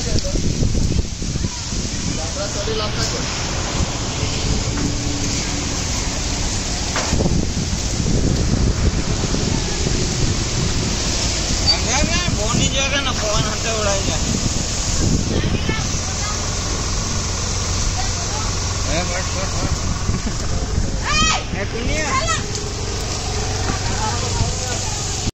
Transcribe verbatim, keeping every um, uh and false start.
बोनी जगह ना पवन हंते उड़ाई जाए ए बट बट बट ए कुनिया